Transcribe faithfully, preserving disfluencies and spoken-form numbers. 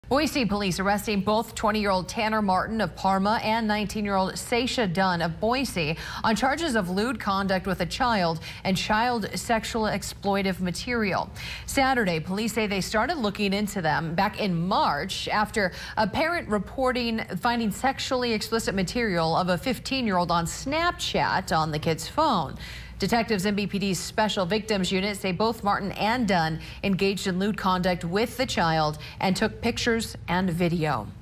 Boise police arresting both twenty-year-old Tanner Martin of Parma and nineteen-year-old Seisha Dunn of Boise on charges of lewd conduct with a child and child sexual exploitive material. Saturday, police say they started looking into them back in March after a parent reporting finding sexually explicit material of a fifteen-year-old on Snapchat on the kid's phone. Detectives in B P D's Special Victims Unit say both Martin and Dunn engaged in lewd conduct with the child and took pictures and video.